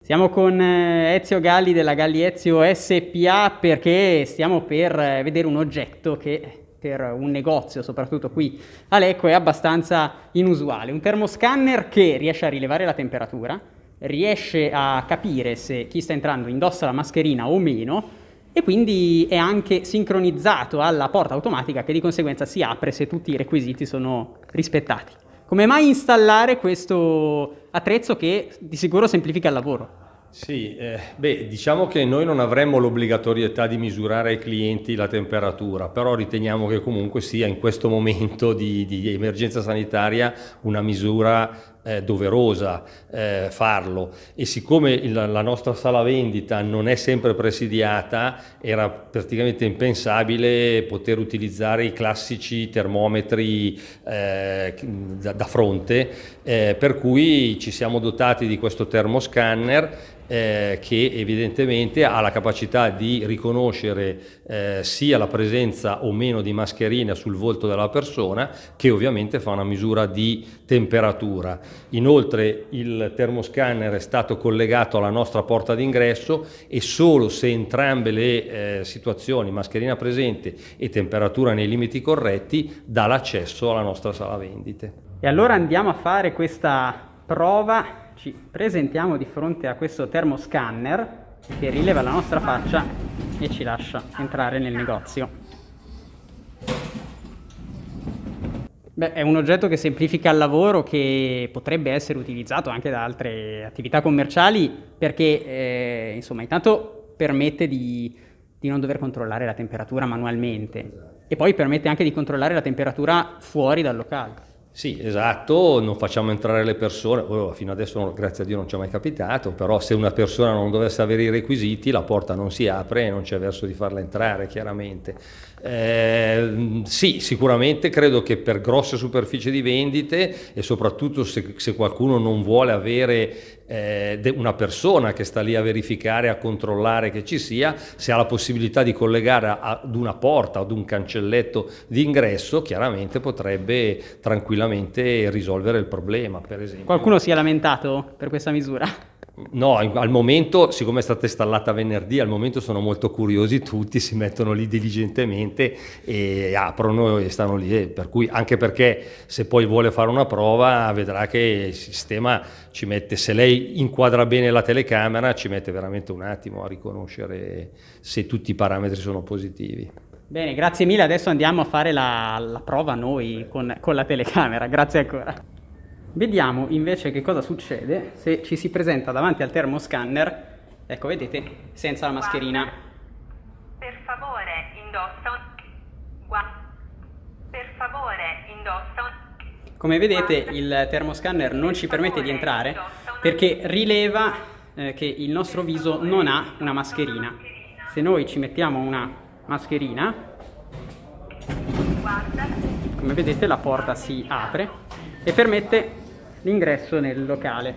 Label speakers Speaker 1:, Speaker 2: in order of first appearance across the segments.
Speaker 1: Siamo con Ezio Galli della Galli Ezio SPA perché stiamo per vedere un oggetto che per un negozio, soprattutto qui a Lecco, è abbastanza inusuale. Un termoscanner che riesce a rilevare la temperatura, riesce a capire se chi sta entrando indossa la mascherina o meno e quindi è anche sincronizzato alla porta automatica che di conseguenza si apre se tutti i requisiti sono rispettati. Come mai installare questo attrezzo che di sicuro semplifica il lavoro?
Speaker 2: Sì, diciamo che noi non avremmo l'obbligatorietà di misurare ai clienti la temperatura, però riteniamo che comunque sia in questo momento di emergenza sanitaria una misura doverosa farlo, e siccome la nostra sala vendita non è sempre presidiata, era praticamente impensabile poter utilizzare i classici termometri da fronte, per cui ci siamo dotati di questo termoscanner che evidentemente ha la capacità di riconoscere sia la presenza o meno di mascherina sul volto della persona, che ovviamente fa una misura di temperatura. Inoltre il termoscanner è stato collegato alla nostra porta d'ingresso e solo se entrambe le situazioni, mascherina presente e temperatura nei limiti corretti, dà l'accesso alla nostra sala vendite.
Speaker 1: E allora andiamo a fare questa prova. Ci presentiamo di fronte a questo termoscanner che rileva la nostra faccia e ci lascia entrare nel negozio. È un oggetto che semplifica il lavoro, che potrebbe essere utilizzato anche da altre attività commerciali perché insomma intanto permette di non dover controllare la temperatura manualmente e poi permette anche di controllare la temperatura fuori dal locale.
Speaker 2: Sì, esatto, non facciamo entrare le persone, fino adesso grazie a Dio non ci è mai capitato, però se una persona non dovesse avere i requisiti la porta non si apre e non c'è verso di farla entrare, chiaramente. Sì, sicuramente credo che per grosse superfici di vendite e soprattutto se qualcuno non vuole avere una persona che sta lì a verificare, a controllare che ci sia, se ha la possibilità di collegare ad una porta, ad un cancelletto di ingresso, chiaramente potrebbe tranquillamente risolvere il problema, per esempio.
Speaker 1: Qualcuno si è lamentato per questa misura?
Speaker 2: No, al momento, siccome è stata installata venerdì, al momento sono molto curiosi tutti, si mettono lì diligentemente e aprono e stanno lì, per cui, anche perché se poi vuole fare una prova vedrà che il sistema ci mette, se lei inquadra bene la telecamera, ci mette veramente un attimo a riconoscere se tutti i parametri sono positivi.
Speaker 1: Bene, grazie mille, adesso andiamo a fare la prova noi con la telecamera, grazie ancora. Vediamo invece che cosa succede se ci si presenta davanti al termoscanner, ecco vedete, senza la mascherina.
Speaker 3: Per favore indossa.
Speaker 1: Come vedete il termoscanner non ci permette di entrare perché rileva che il nostro viso non ha una mascherina. Se noi ci mettiamo una mascherina, come vedete la porta si apre e permette l'ingresso nel locale.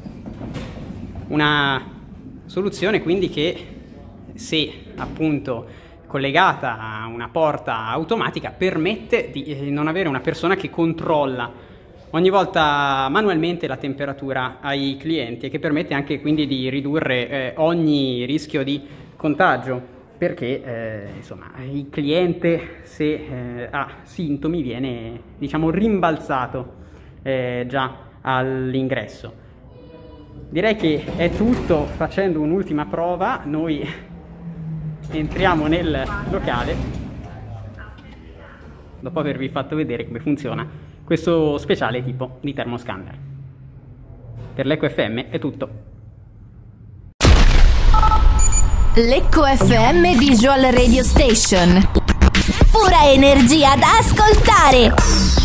Speaker 1: Una soluzione quindi che, se appunto collegata a una porta automatica, permette di non avere una persona che controlla ogni volta manualmente la temperatura ai clienti e che permette anche quindi di ridurre ogni rischio di contagio, perché insomma il cliente se ha sintomi viene diciamo rimbalzato già all'ingresso. Direi che è tutto. Facendo un'ultima prova, noi entriamo nel locale dopo avervi fatto vedere come funziona questo speciale tipo di termoscanner. Per Lecco FM è tutto.
Speaker 4: Lecco FM Visual Radio Station. Pura energia da ascoltare.